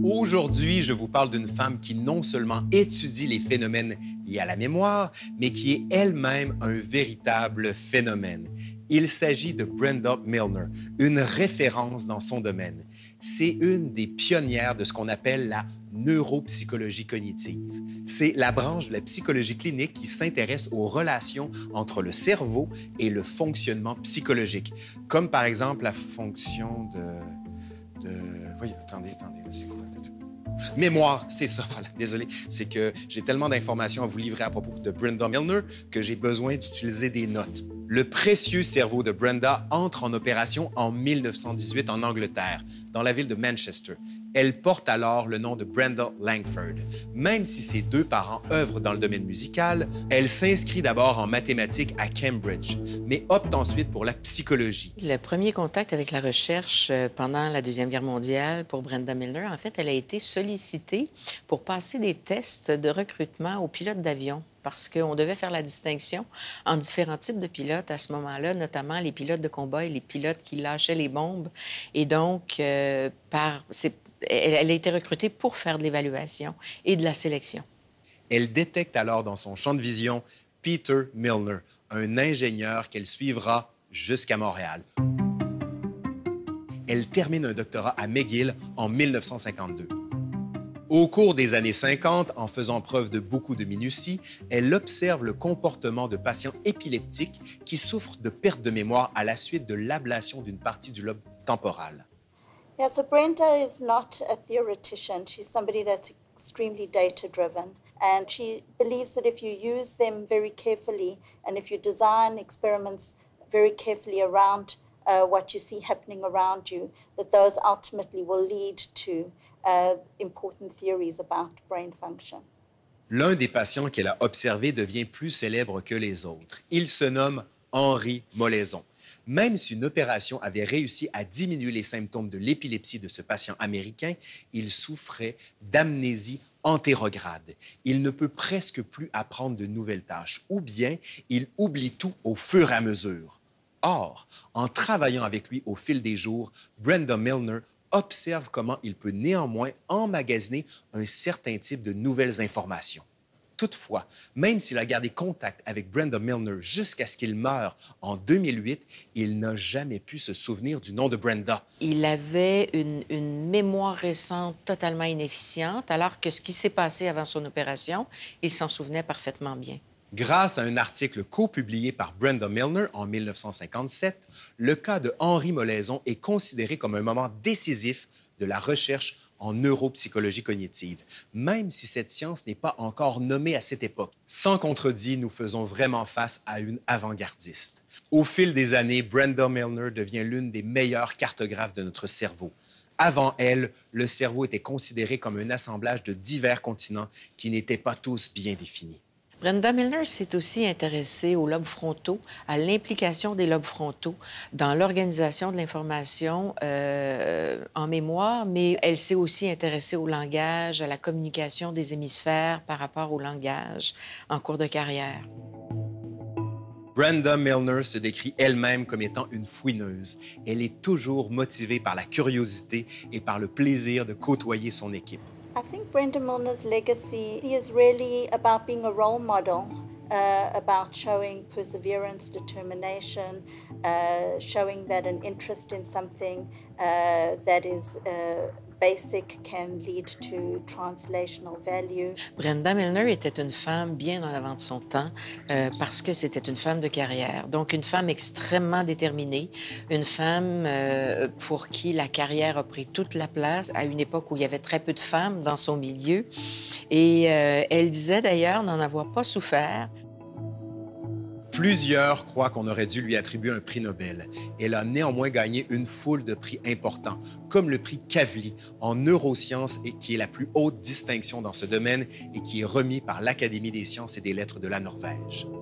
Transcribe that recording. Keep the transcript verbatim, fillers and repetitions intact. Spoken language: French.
Aujourd'hui, je vous parle d'une femme qui non seulement étudie les phénomènes liés à la mémoire, mais qui est elle-même un véritable phénomène. Il s'agit de Brenda Milner, une référence dans son domaine. C'est une des pionnières de ce qu'on appelle la neuropsychologie cognitive. C'est la branche de la psychologie clinique qui s'intéresse aux relations entre le cerveau et le fonctionnement psychologique, comme par exemple la fonction de... de... Voyez, attendez, attendez, là, c'est quoi? Mémoire, c'est ça, voilà, désolé. C'est que j'ai tellement d'informations à vous livrer à propos de Brenda Milner que j'ai besoin d'utiliser des notes. Le précieux cerveau de Brenda entre en opération en mille neuf cent dix-huit en Angleterre, dans la ville de Manchester. Elle porte alors le nom de Brenda Langford. Même si ses deux parents œuvrent dans le domaine musical, elle s'inscrit d'abord en mathématiques à Cambridge, mais opte ensuite pour la psychologie. Le premier contact avec la recherche pendant la Deuxième Guerre mondiale pour Brenda Milner, en fait, elle a été sollicitée pour passer des tests de recrutement aux pilotes d'avion, parce qu'on devait faire la distinction en différents types de pilotes à ce moment-là, notamment les pilotes de combat et les pilotes qui lâchaient les bombes. Et donc, euh, par, c'est, elle, elle a été recrutée pour faire de l'évaluation et de la sélection. Elle détecte alors dans son champ de vision Peter Milner, un ingénieur qu'elle suivra jusqu'à Montréal. Elle termine un doctorat à McGill en mille neuf cent cinquante-deux. Au cours des années cinquante, en faisant preuve de beaucoup de minutie, elle observe le comportement de patients épileptiques qui souffrent de perte de mémoire à la suite de l'ablation d'une partie du lobe temporal. Yeah, so Brenda is not a theoretician. She's somebody that's extremely data-driven. And she believes that if you use them very carefully and if you design experiments very carefully around uh, what you see happening around you, that those ultimately will lead to Uh, important theories about brain function. L'un des patients qu'elle a observé devient plus célèbre que les autres. Il se nomme Henri Molaison. Même si une opération avait réussi à diminuer les symptômes de l'épilepsie de ce patient américain, il souffrait d'amnésie antérograde. Il ne peut presque plus apprendre de nouvelles tâches, ou bien il oublie tout au fur et à mesure. Or, en travaillant avec lui au fil des jours, Brenda Milner observe comment il peut néanmoins emmagasiner un certain type de nouvelles informations. Toutefois, même s'il a gardé contact avec Brenda Milner jusqu'à ce qu'il meure en deux mille huit, il n'a jamais pu se souvenir du nom de Brenda. Il avait une, une mémoire récente totalement inefficiente, alors que ce qui s'est passé avant son opération, il s'en souvenait parfaitement bien. Grâce à un article co-publié par Brenda Milner en mille neuf cent cinquante-sept, le cas de Henri Molaison est considéré comme un moment décisif de la recherche en neuropsychologie cognitive, même si cette science n'est pas encore nommée à cette époque. Sans contredit, nous faisons vraiment face à une avant-gardiste. Au fil des années, Brenda Milner devient l'une des meilleures cartographes de notre cerveau. Avant elle, le cerveau était considéré comme un assemblage de divers continents qui n'étaient pas tous bien définis. Brenda Milner s'est aussi intéressée aux lobes frontaux, à l'implication des lobes frontaux dans l'organisation de l'information euh, en mémoire, mais elle s'est aussi intéressée au langage, à la communication des hémisphères par rapport au langage en cours de carrière. Brenda Milner se décrit elle-même comme étant une fouineuse. Elle est toujours motivée par la curiosité et par le plaisir de côtoyer son équipe. I think Brenda Milner's legacy is really about being a role model, uh, about showing perseverance, determination, uh, showing that an interest in something uh, that is uh, basic can lead to translational value. Brenda Milner était une femme bien en avant de son temps euh, parce que c'était une femme de carrière. Donc, une femme extrêmement déterminée, une femme euh, pour qui la carrière a pris toute la place à une époque où il y avait très peu de femmes dans son milieu. Et euh, elle disait d'ailleurs n'en avoir pas souffert. Plusieurs croient qu'on aurait dû lui attribuer un prix Nobel. Elle a néanmoins gagné une foule de prix importants, comme le prix Kavli en neurosciences, et qui est la plus haute distinction dans ce domaine et qui est remis par l'Académie des sciences et des lettres de la Norvège.